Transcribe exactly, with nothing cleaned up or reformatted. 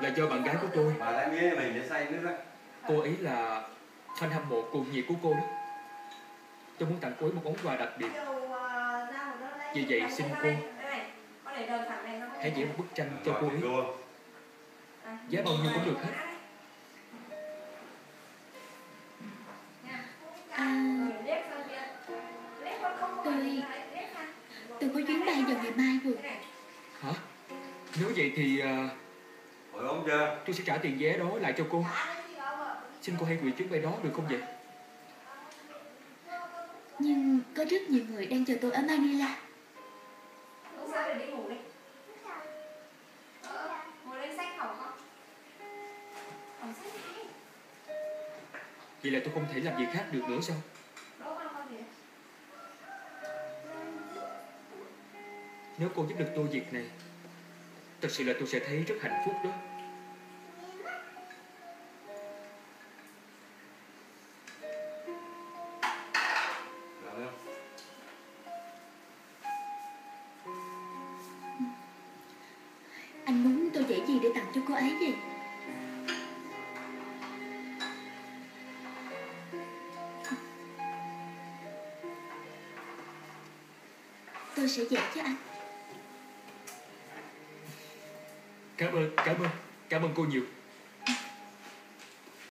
là do bạn gái của tôi. Bà lại nghe mình để say nước á. Cô ấy là fan hâm mộ cuồng nhiệt của cô đó. Tôi muốn tặng cô ấy một món quà đặc biệt. Vì vậy xin cô hãy vẽ một bức tranh cho cô ấy. Giá bao nhiêu cũng được hết. À, tôi Tôi có chuyến bay vào ngày mai rồi. Hả? Nếu vậy thì uh, Hồi ốm chưa? tôi sẽ trả tiền vé đó lại cho cô. Xin cô hãy hủy chuyến bay đó được không vậy? Nhưng có rất nhiều người đang chờ tôi ở Manila. Vậy là tôi không thể làm gì khác được nữa sao? Nếu cô giúp được tôi việc này, thật sự là tôi sẽ thấy rất hạnh phúc đó. Anh muốn tôi vẽ gì để tặng cho cô ấy vậy? Tôi sẽ vẽ cho anh. Cảm ơn, cảm ơn, cảm ơn cô nhiều.